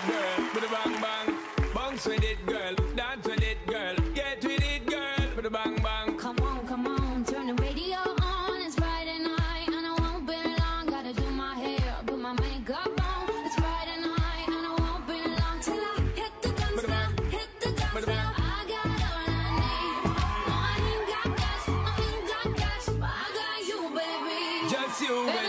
girl. With a bang bang. Bounce with it, girl. Dance with it, girl. Get with it, girl. With a bang bang. Come on, turn the radio on. It's Friday night and I won't be long. Gotta do my hair, put my makeup on. It's Friday night and I won't be long till I hit the dance floor, hit the dance floor. I got all I need. No, I ain't got cash, but I got you, baby. Just you, baby.